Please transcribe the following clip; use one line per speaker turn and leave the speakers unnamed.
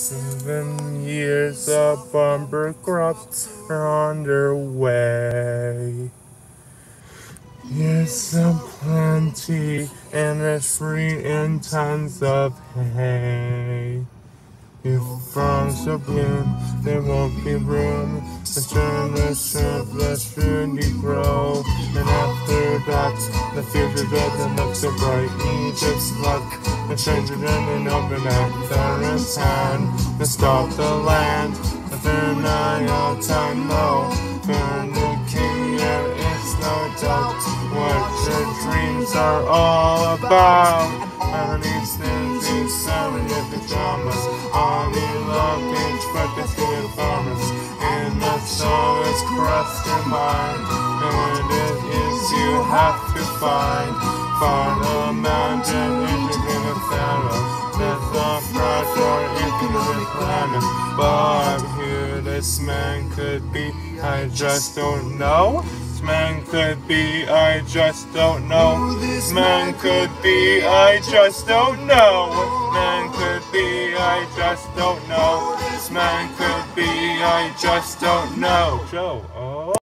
7 years of bumper crops are underway. Years of plenty and it's free in tons of hay. If farms are bloom, there won't be room to turn the surplus really grow. And after that, the future doesn't look so bright. Egypt's luck, the stranger in an open at Pharaoh's hand to stop the land. But then all time low, for the king, yeah, it's no doubt what your dreams are all about. And these things, these seven the dramas, all the luggage, but the skin farmers, and the song is crushed in mind, and it is you have to find a mountain, in a Pharaoh, that's not fragile, infinite planet, but who this man could be, I just don't know. This man could be, I just don't know. This man could be, I just don't know. Man could be, I just don't know. This man could be, I just don't know. Joe, oh.